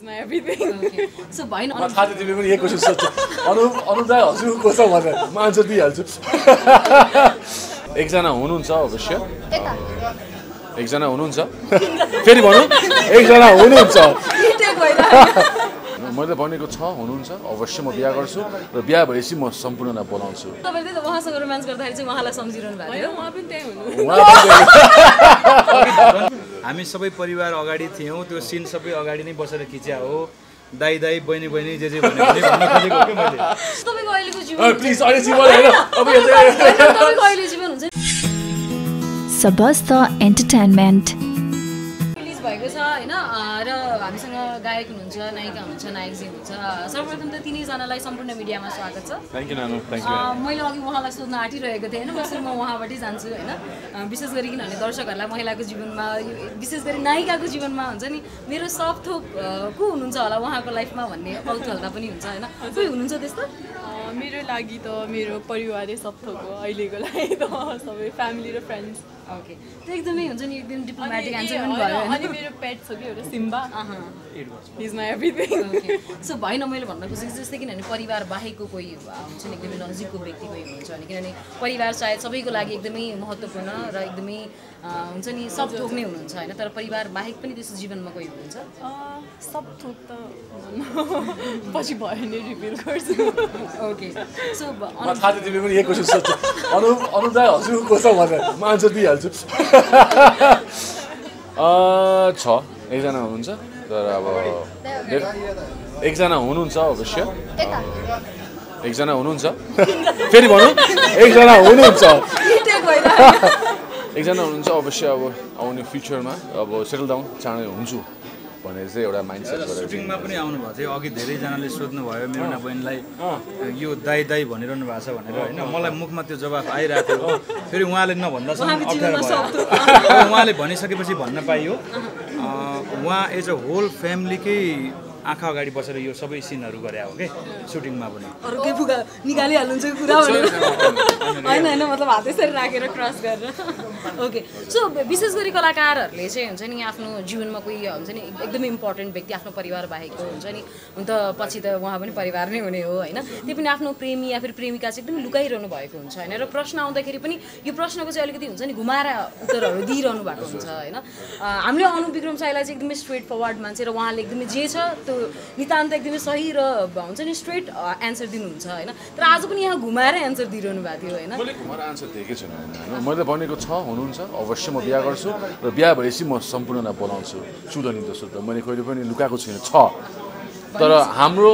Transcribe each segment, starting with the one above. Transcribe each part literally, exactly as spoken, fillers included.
my everything. Okay. So भएन म थाहा थियो तिमीले पनि यही क्वेसन सोध्छौ अनु अनु दाइ हजुर को छ भनेर म आन्सर दिइहाल्छु एकजना हुनुहुन्छ अवश्य एकजना हुनुहुन्छ फेरि भनौँ एकजना हुनुहुन्छ मैले भनेको छ हुनुहुन्छ अवश्य म बिहा गर्छु र बिहा भएपछि म सम्पूर्णलाई बोलाउँछु तपाईले त उहाँसँग रोमान्स गर्दाखेरि चाहिँ उहाँलाई सम्झिरहनु भएको थियो उहाँ पनि त्यही हुनु हामी सबै परिवार अगाडि थियौँ त्यो सिन सबै अगाडि नै बसेर खिच्या हो दाइ दाइ बहिनी बहिनी जे जे भन्ने भन्न खोजेको के मैले तपाईको अहिलेको जीवन प्लिज अहिले जीवन हैन अब यो तपाईको अहिले जीवन हुन्छ Sabasta entertainment रिलिज भएको छ हैन र हामीसँग गायक हुनुहुन्छ नायिका हुनुहुन्छ नायकजी हुनुहुन्छ सर्वप्रथम त तिनैजनालाई सम्पूर्ण मिडियामा स्वागत छ थ्यांक यू नानु थ्यांक यू मैले अघि उहाँलाई सोध्न आँटिरहेको थिएँ हैन बस म उहाँबाटै जान्छु हैन विशेष गरी किनभने दर्शकहरूलाई महिलाको जीवनमा विशेष गरी नायिकाको जीवनमा हुन्छ नि मेरो सब थोक को हुनुहुन्छ होला उहाँको लाइफमा भन्ने कौतूहलता पनि हुन्छ हैन कोही हुनुहुन्छ त्यस्तो मेरो लागि त मेरो परिवारै सब थोक हो अहिलेको लागि त सबै फ्यामिली र फ्रेन्ड्स ओके त्यो एकदमै हुन्छ नि एकदम डिप्लोमेटिक आन्सर पनि भयो अनि मेरो पेट छ कि एउटा Simba he is my everything okay सो भएन मैले भन्न खोजेको जस्तै किनभने परिवार बाहेकको कोही हुन्छ नि एकदमै नजिकको व्यक्ति कोही हुनुहुन्छ भने किनभने परिवार सायद सबैको लागि एकदमै महत्त्वपूर्ण र एकदमै हुन्छ नि सब थोक नै हुनुहुन्छ हैन तर परिवार बाहेक पनि त्यस्तो जीवनमा कोही हुनुहुन्छ सब थोक त पछि भयो नि रिभिल गर्छु ओके सो म थाहा थियो तिमीले पनि यही क्वेसन सोध्छौ अनु अनु दाइ हजुर को छ भनेर म आन्सर दिइहाल्छु छ एकजना हुनुहुन्छ तर अब एकजना हुनुहुन्छ अवश्य एकजना हुनुहुन्छ फेरि भनौँ एकजना हुनुहुन्छ एकजना हुनुहुन्छ अवश्य अब आउने फ्युचरमा अब सेटल डाउन चाँडै हुन्छु भनेर चाहिँ एउटा माइन्डसेट गरेर सुटिङमा पनि आउनु भएको थियो अघि धेरैजनाले सोध्नु भयो मेरो ना बहिनीलाई यो दाइ दाइ भनिरहनु भएको छ भनेर होइन मलाई मुखमा त्यो जवाफ आइरहेको थियो फेरि उहाँले नभन्दासम्म अप्ठ्यारो भयो उहाँले भनिसकेपछि भन्न पाइयो उहाँ एज अ होल फ्यामिलीकै आँखा अगाडि बसेर यो सबै सिनहरू गरे हो के सुटिङमा पनि अरू केही फुगा निकालिहाल्नुहुन्छ कुरा भनेर होइन होइन मतलब हात यसरी राखेर क्रस गरेर ओके सो विशेष गरी कलाकारहरूले चाहिँ हुन्छ नि आफ्नो जीवनमा कोही हुन्छ नि एकदमै इम्पोर्टेन्ट व्यक्ति आफ्नो परिवार बाहेकको हुन्छ नि हुन त पछि त उहाँ पनि परिवार नै हुने हो होइन त्यो पनि आफ्नो प्रेमी या फेरि प्रेमिका चाहिँ एकदमै लुकाइरहनु भएको हुन्छ होइन र प्रश्न आउँदाखेरि पनि यो प्रश्नको चाहिँ अलिकति हुन्छ नि घुमाएर उत्तरहरू दिइरहनु भएको हुन्छ होइन हामीले अनु विक्रम साईलाई चाहिँ एकदमै स्ट्रेट फरवर्ड मान्छे र उहाँले एकदमै जे छ त्यो नितान्त एकदमै सही र हुन्छ नि स्ट्रेट एन्सर दिनुहुन्छ होइन तर आज पनि यहाँ घुमाएर एन्सर दिइरहनु भएको थियो होइन मैले घुमाएर आन्सर दिएकै छैन मैले भनेको छ हुनुहुन्छ अवश्य म बिहा गर्छु र बिहा भएपछि म सम्पूर्णलाई बोलाउँछु चुलनी जस्तो त मैले कहिले पनि लुकाएको छैन छ तर हाम्रो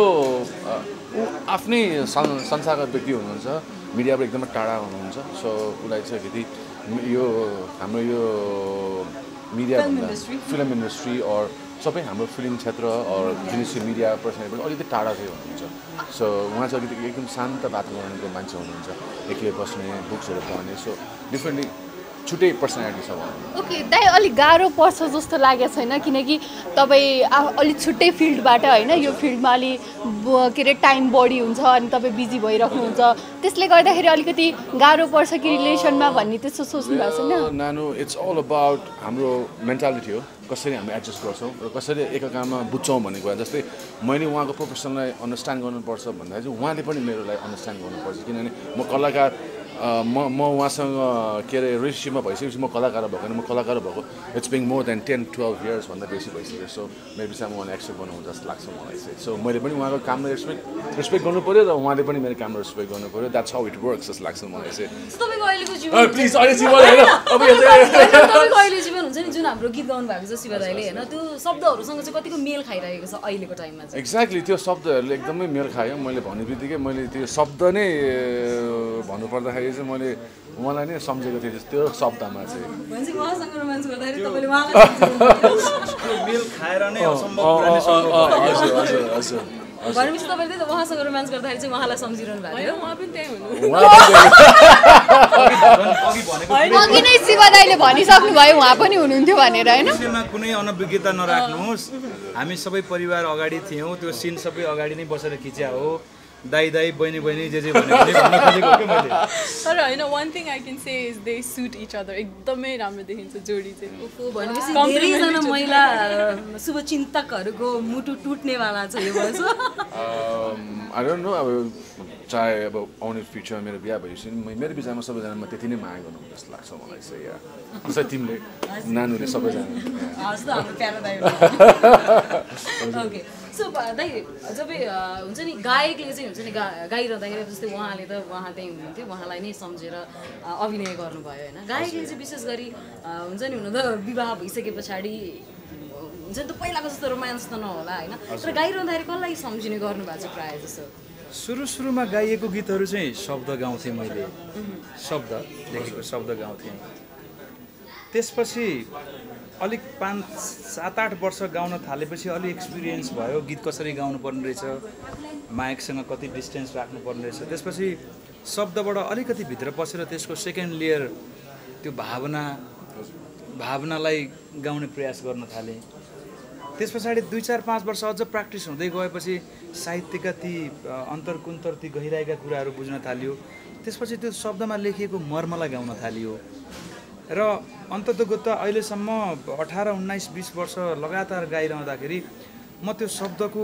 आफ्नै संस्थागत व्यक्ति हुनुहुन्छ मिडियाबाट एकदमै टाढा हुनुहुन्छ सो उसलाई चाहिँ अलिकति यो हाम्रो यो मिडिया फिल्म इन्डस्ट्री अर सबै हाम्रो फिल्म क्षेत्र अर जिनिस मिडिया पर्सनलिटी अलिकति टाढा चाहिँ हुनुहुन्छ सो उहाँ चाहिँ अलिकति एकदम शान्त वातावरणको मान्छे हुनुहुन्छ एक्लै बस्ने बुक्सहरू पढ्ने सो डिफ्रेन्टली छुट्टै पर्सनालिटी छ ओके दाइ अलिक गाह्रो पर्छ जस्तो लागेको छैन किनकि तपाईँ अलिक छुट्टै फिल्डबाट होइन यो फिल्डमा अलि के अरे टाइम बढी हुन्छ अनि तपाईँ बिजी भइराख्नुहुन्छ त्यसले गर्दाखेरि अलिकति गाह्रो पर्छ कि रिलेसनमा भन्ने त्यस्तो सोच्नु भएको छैन नानु इट्स अल अबाउट हाम्रो मेन्टालिटी हो कसरी हामी एडजस्ट गर्छौँ र कसरी एकअर्कामा बुझ्छौँ भन्ने कुरा जस्तै मैले उहाँको प्रोफेसनलाई अन्डरस्ट्यान्ड गर्नुपर्छ भन्दाखेरि चाहिँ उहाँले पनि मेरोलाई अन्डरस्ट्यान्ड गर्नुपर्छ किनभने म कलाकार म म उहाँसँग के अरे रिलेसनसिपमा भइसकेपछि म कलाकार भएको म कलाकार भएको it's being more than ten twelve years भन्दा बेसी भइसक्यो सो मेरो विषयमा उहाँले एक्सेप्ट गर्नुहुन्छ जस्तो लाग्छ मलाई चाहिँ सो मैले पनि उहाँको कामलाई रेस्पेक्ट रेस्पेक्ट गर्नु पऱ्यो र उहाँले पनि मेरो कामलाई रेस्पेक्ट गर्नु पऱ्यो द्याट्स हाउ इट वर्क्स जस्तो लाग्छ मलाई चाहिँ तपाईँको अहिलेको जीवन प्लिज अहिले जीवन होइन अब यो तपाईँको अहिले जीवन हुन्छ नि जुन हाम्रो गीत गाउनु भएको छ शिव दाइले होइन त्यो शब्दहरूसँग चाहिँ कतिको मेल खाइरहेको छ अहिलेको टाइममा चाहिँ एक्ज्याक्टली त्यो शब्दहरूले एकदमै मेल खायो मैले भने बित्तिकै मैले त्यो शब्द नै भन्नुपर्दाखेरि चाहिँ मैले उहाँलाई नै सम्झेको थिएँ त्यो शब्दमा चाहिँ उहाँसँग रोमान्स गर्दाखेरि तपाईँले उहाँलाई मेल खाएर नै असम्भव हजुर हजुर हजुर भनेपछि तपाईँले त उहाँसँग रोमान्स गर्दाखेरि चाहिँ उहाँलाई सम्झिरहनु भएको थियो उहाँ पनि त्यही हुनु अघि नै शिव दाइले भनिसक्नु भयो उहाँ पनि हुनुहुन्थ्यो भनेर होइन विषयमा कुनै अनभिज्ञता नराख्नुहोस् हामी सबै परिवार अगाडि थियौँ त्यो सिन सबै अगाडि नै बसेर खिच्या हो दाई दाई बहिनी बहिनी जे जे भने पनि भन्न खोजेको के मैले तर होइन one thing I can say is they suit each other एकदमै राम्रो देखिन्छ जोडी चाहिँ भनेपछि धेरैजना महिला शुभचिन्तकहरूको मुटु टुट्नेवाला छ यो वर्ष आई डोन्ट नो अब चाहे अब आउने फ्युचरमा मेरो बिहा भएपछि मेरो विचारमा सबैजना म त्यति नै माया गर्नु जस्तो लाग्छ मलाई चाहिँ या जस्तै तिमीले नानुले सबैजना ओके सो दाइ जब हुन्छ नि गायकले चाहिँ हुन्छ नि गा गाइरहँदाखेरि जस्तै उहाँले त उहाँ त्यहीँ हुनुहुन्थ्यो उहाँलाई नै सम्झेर अभिनय गर्नुभयो होइन गायकले चाहिँ विशेष गरी हुन्छ नि हुन त विवाह भइसके पछाडि हुन्छ नि त पहिलाको जस्तो रोमान्स त नहोला होइन तर गाइरहँदाखेरि कसलाई सम्झिने गर्नुभएको छ प्रायः जस्तो सुरु सुरुमा गाइएको गीतहरू चाहिँ शब्द गाउँथेँ मैले शब्द लेखेको शब्द गाउँथेँ त्यसपछि अलिक पाँच सात आठ वर्ष गाउन थालेपछि अलिक एक्सपिरियन्स भयो गीत कसरी गाउनु पर्ने रहेछ माइकसँग कति डिस्टेन्स राख्नुपर्ने रहेछ त्यसपछि शब्दबाट अलिकति भित्र पसेर त्यसको सेकेन्ड लेयर त्यो भावना भावनालाई गाउने प्रयास गर्न थालेँ त्यस पछाडि दुई चार पाँच वर्ष अझ प्र्याक्टिस हुँदै गएपछि साहित्यका ती अन्तरकुन्तर ती गहिराएका कुराहरू बुझ्न थालियो त्यसपछि त्यो शब्दमा लेखिएको मर्मलाई गाउन थालियो र अन्ततगत अहिलेसम्म अठार उन्नाइस बिस वर्ष लगातार गाइरहँदाखेरि म त्यो शब्दको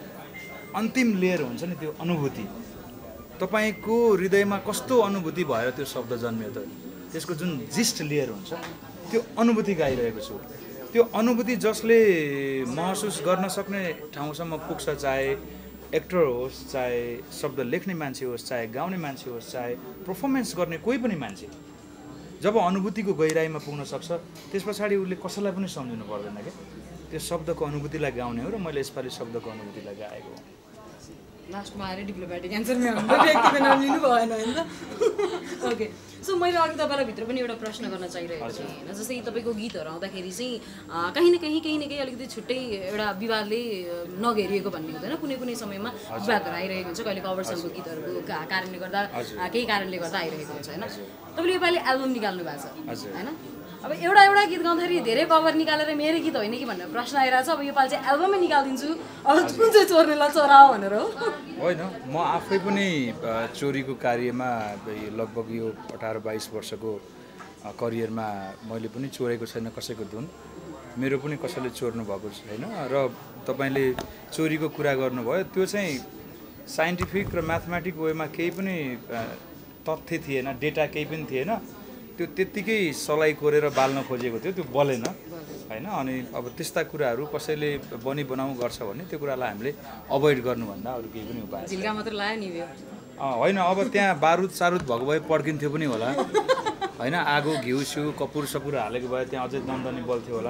अन्तिम लेयर हुन्छ नि त्यो अनुभूति तपाईँको हृदयमा कस्तो अनुभूति भएर त्यो शब्द जन्मियो त त्यसको जुन जिस्ट लेयर हुन्छ त्यो अनुभूति गाइरहेको छु त्यो अनुभूति जसले महसुस गर्न सक्ने ठाउँसम्म पुग्छ चाहे एक्टर होस् चाहे शब्द लेख्ने मान्छे होस् चाहे गाउने मान्छे होस् चाहे पर्फर्मेन्स गर्ने कोही पनि मान्छे जब अनुभूतिको गहिराइमा पुग्न सक्छ त्यस पछाडि उसले कसैलाई पनि सम्झिनु पर्दैन क्या त्यो शब्दको अनुभूतिलाई गाउने हो र मैले यसपालि शब्दको अनुभूतिलाई गाएको हो लास्टमा आएर डिप्लोमेटिक एन्सरमै व्यक्तिको नाम लिनु भएन होइन त ओके सो मैले अघि तपाईँलाई भित्र पनि एउटा प्रश्न गर्न चाहिरहेको थिएँ होइन जस्तै तपाईँको गीतहरू आउँदाखेरि चाहिँ कहीँ न कहीँ केही न केही अलिकति छुट्टै एउटा विवादले नघेरिएको भन्ने हुँदैन कुनै कुनै समयमा विवादहरू आइरहेको हुन्छ कहिले कभर सङको गीतहरूको कारणले गर्दा केही कारणले गर्दा आइरहेको हुन्छ होइन तपाईँले योपालि एल्बम निकाल्नु भएको छ होइन अब एउटा एउटा गीत गाउँदाखेरि धेरै कभर निकालेर मेरो गीत होइन कि भनेर प्रश्न आइरहेको छ अब योपालि चाहिँ एल्बमै निकालिदिन्छु अब कुन चाहिँ चोर्नेलाई चोरा हो भनेर हो होइन म आफै पनि चोरीको कार्यमा लगभग यो अठार बाइस वर्षको करियरमा मैले पनि चोरेको छैन कसैको धुन मेरो पनि कसैले चोर्नु भएको छैन र तपाईँले चोरीको कुरा गर्नुभयो त्यो चाहिँ साइन्टिफिक र म्याथमेटिक वेमा केही पनि तथ्य थिएन डेटा केही पनि थिएन त्यो त्यत्तिकै सलाई कोरेर बाल्न खोजेको थियो त्यो बलेन होइन अनि अब त्यस्ता कुराहरू कसैले बनी बनाउँ गर्छ भने त्यो कुरालाई हामीले अभोइड गर्नुभन्दा अरू केही पनि उपाय झिल्का मात्र लायो नि होइन अब त्यहाँ बारुद सारुद भएको भए पड्किन्थ्यो पनि होला होइन आगो घिउ सिउ कपुर सपुर हालेको भए त्यहाँ अझै दमदनी बल्थ्यो होला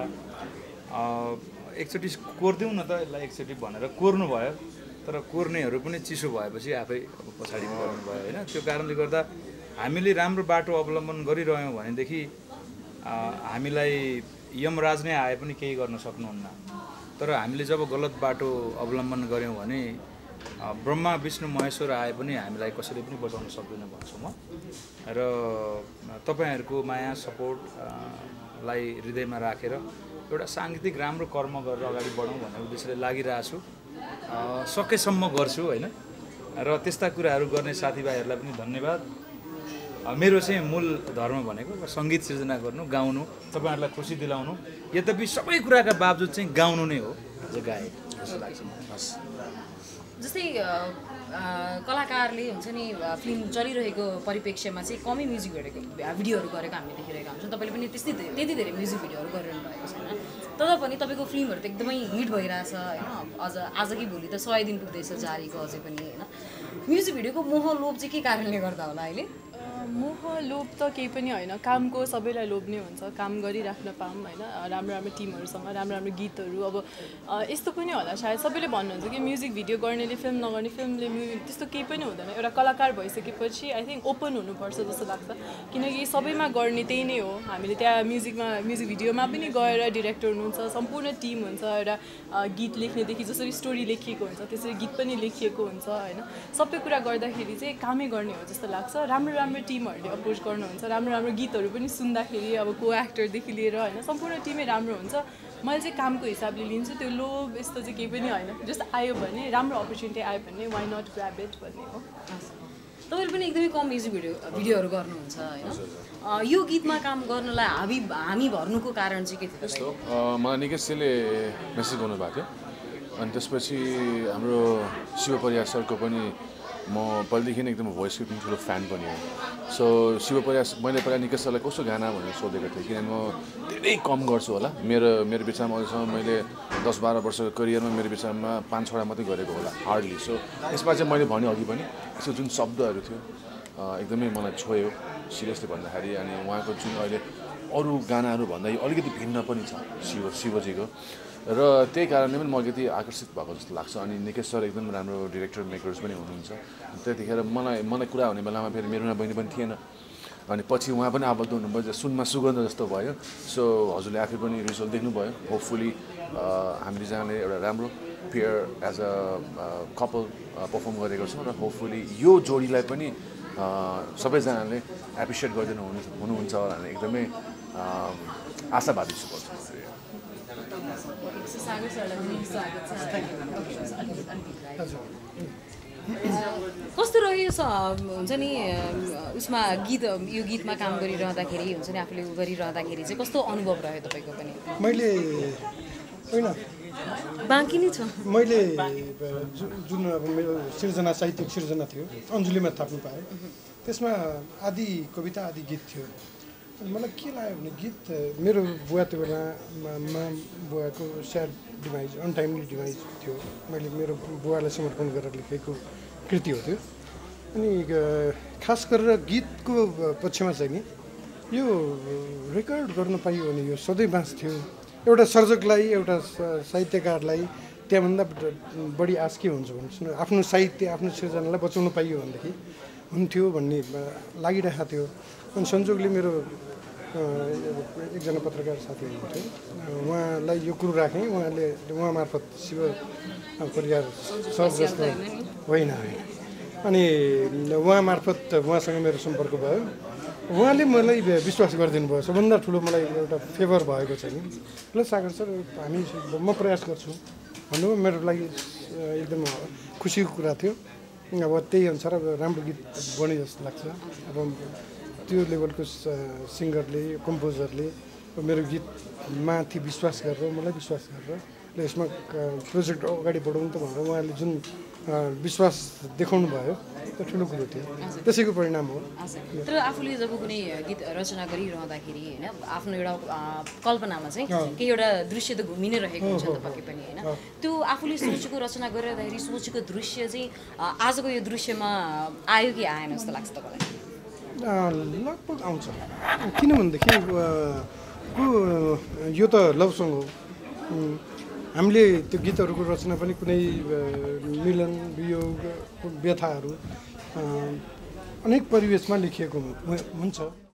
एकचोटि कोर्दिउँ न त यसलाई एकचोटि भनेर कोर्नु भयो तर कोर्नेहरू पनि चिसो भएपछि आफै पछाडि पर्नु भयो होइन त्यो कारणले गर्दा हामीले राम्रो बाटो अवलम्बन गरिरह्यौँ भनेदेखि हामीलाई यमराज नै आए पनि केही गर्न सक्नुहुन्न तर हामीले जब गलत बाटो अवलम्बन गऱ्यौँ भने ब्रह्मा विष्णु महेश्वर आए पनि हामीलाई कसैले पनि बचाउन सक्दैन भन्छु म र तपाईँहरूको माया सपोर्टलाई हृदयमा राखेर एउटा साङ्गीतिक राम्रो कर्म गरेर अगाडि बढौँ भन्ने उद्देश्यले लागिरहेको छु सकेसम्म गर्छु होइन र त्यस्ता कुराहरू गर्ने साथीभाइहरूलाई पनि धन्यवाद मेरो चाहिँ मूल धर्म भनेको सङ्गीत सिर्जना गर्नु गाउनु तपाईँहरूलाई खुसी दिलाउनु यद्यपि सबै कुराका बावजुद चाहिँ गाउनु नै हो जो गाए जस्तो लाग्छ जस्तै कलाकारले हुन्छ नि फिल्म चलिरहेको परिप्रेक्ष्यमा चाहिँ कमै म्युजिक गरेको भिडियोहरू गरेको हामीले देखिरहेका हुन्छौँ तपाईँले पनि त्यस्तै त्यति धेरै म्युजिक भिडियोहरू गरिरहनु भएको छैन तर पनि तपाईँको फिल्महरू त एकदमै हिट भइरहेछ होइन अझ आज कि भोलि त सय दिन पुग्दैछ जारीको अझै पनि होइन म्युजिक भिडियोको मोह लोभ चाहिँ के कारणले गर्दा होला अहिले मोह लोभ त केही पनि होइन कामको सबैलाई लोभ नै हुन्छ काम गरिराख्न पाऊँ होइन राम्रो राम्रो टिमहरूसँग राम्रो राम्रो गीतहरू अब यस्तो पनि होला सायद सबैले भन्नुहुन्छ कि म्युजिक भिडियो गर्नेले फिल्म नगर्ने फिल्मले म्यु त्यस्तो केही पनि हुँदैन एउटा कलाकार भइसकेपछि आई थिङ्क ओपन हुनुपर्छ जस्तो लाग्छ किनकि सबैमा गर्ने त्यही नै हो हामीले त्यहाँ म्युजिकमा म्युजिक भिडियोमा पनि गएर डिरेक्टर हुनुहुन्छ सम्पूर्ण टिम हुन्छ एउटा गीत लेख्नेदेखि जसरी स्टोरी लेखिएको हुन्छ त्यसरी गीत पनि लेखिएको हुन्छ होइन सबै कुरा गर्दाखेरि चाहिँ कामै गर्ने हो जस्तो लाग्छ राम्रो राम्रो टिमहरूले अप्रोच गर्नुहुन्छ राम्रो राम्रो गीतहरू पनि सुन्दाखेरि अब को एक्टरदेखि लिएर होइन सम्पूर्ण टिमै राम्रो हुन्छ मैले चाहिँ कामको हिसाबले लिन्छु त्यो लोभ यस्तो चाहिँ केही पनि होइन जस्ट आयो भने राम्रो अपर्च्युनिटी आयो भने वाइ नट ग्राब इट भन्ने हो तपाईँले पनि एकदमै कम म्युजिक भिडियो भिडियोहरू गर्नुहुन्छ होइन यो गीतमा काम गर्नलाई हामी हामी भर्नुको कारण चाहिँ के थियो यस्तो मलाई निकेशले मेसेज गर्नुभएको थियो अनि त्यसपछि हाम्रो शिव परियार सरको पनि म पहिलेदेखि नै एकदम भोइसको पनि ठुलो फ्यान पनि हो सो शिव परियार मैले पहिला निकेश सरलाई कस्तो गाना भनेर सोधेको थिएँ किनभने म धेरै कम गर्छु होला मेरो मेरो विचारमा अहिलेसम्म मैले दस बाह्र वर्षको करियरमा मेरो विचारमा पाँच छवटा मात्रै गरेको होला हार्डली सो यसमा चाहिँ मैले भने अघि पनि यसको जुन शब्दहरू थियो एकदमै मलाई छोयो सिरियसली भन्दाखेरि अनि उहाँको जुन अहिले अरू गानाहरू भन्दा यो अलिकति भिन्न पनि छ शिव शिवजीको र त्यही कारणले पनि म अलिकति आकर्षित भएको जस्तो लाग्छ अनि निकेश सर एकदम राम्रो डिरेक्टर मेकर्स पनि हुनुहुन्छ त्यतिखेर मलाई मलाई कुरा हुने बेलामा फेरि मेरो बहिनी पनि थिएन अनि पछि उहाँ पनि आबद्ध हुनुभयो सुनमा सुगन्ध जस्तो भयो सो हजुरले आफै पनि रिजल्ट देख्नुभयो होपफुली हामी दुईजनाले एउटा राम्रो pair as a couple perform गरेको छौँ र होपफुली यो जोडीलाई पनि सबैजनाले एप्रिसिएट गरिदिनु हुनु हुनुहुन्छ भनेर एकदमै आशावादी छु कस्तो रह्यो हुन्छ नि उसमा गीत यो गीतमा काम गरिरहँदाखेरि हुन्छ नि आफूले गरिरहँदाखेरि चाहिँ कस्तो अनुभव रह्यो तपाईँको पनि मैले होइन बाँकी नै छ मैले जुन अब मेरो सिर्जना साहित्यिक सिर्जना थियो अञ्जुलीमा थाप्नु पाएँ त्यसमा आदि कविता आदि गीत थियो मलाई के लाग्यो भने गीत मेरो बुवा त्यो बेला मा बुवाको स्याड डिभाइस अनटाइमली डिभाइस थियो मैले मेरो बुवालाई समर्पण गरेर लेखेको कृति हो त्यो अनि खास गरेर गीतको पक्षमा चाहिँ नि यो रेकर्ड गर्न पाइयो भने यो सधैँ बाँच्थ्यो एउटा सर्जकलाई एउटा साहित्यकारलाई त्यहाँभन्दा बढी आश के हुन्छ भने आफ्नो साहित्य आफ्नो सृजनालाई बचाउनु पाइयो भनेदेखि हुन्थ्यो भन्ने लागिरहेको थियो अनि संजोगले मेरो एकजना पत्रकार साथी हुनुहुन्थ्यो उहाँलाई यो कुरो राखेँ उहाँले उहाँ मार्फत शिव परियार सर जस्तो होइन होइन अनि उहाँ मार्फत उहाँसँग मेरो सम्पर्क भयो उहाँले मलाई विश्वास गरिदिनु भयो सबभन्दा ठुलो मलाई एउटा फेभर भएको छ नि ल सागर सर हामी म प्रयास गर्छु भन्नु मेरो लागि एकदम खुसीको कुरा थियो अब त्यही अनुसार अब राम्रो गीत बने जस्तो लाग्छ अब त्यो लेभलको सिङ्गरले कम्पोजरले मेरो गीतमाथि विश्वास गरेर मलाई विश्वास गरेर र यसमा प्रोजेक्ट अगाडि बढाउनु त भनेर उहाँले जुन विश्वास देखाउनु भयो त्यो ठुलो कुरो थियो त्यसैको परिणाम हो तर आफूले जब कुनै गीत रचना गरिरहँदाखेरि होइन आफ्नो एउटा कल्पनामा चाहिँ केही एउटा दृश्य त घुमि नै रहेको हुन्छ त पक्कै पनि होइन त्यो आफूले सोचेको रचना गरिरहँदाखेरि सोचेको दृश्य चाहिँ आजको यो दृश्यमा आयो कि आएन जस्तो लाग्छ तपाईँलाई लगभग आउँछ किनभनेदेखि यो त लभ सङ हो हामीले त्यो गीतहरूको रचना पनि कुनै मिलन वियोग व्यथाहरू अनेक परिवेशमा लेखिएको हुन्छ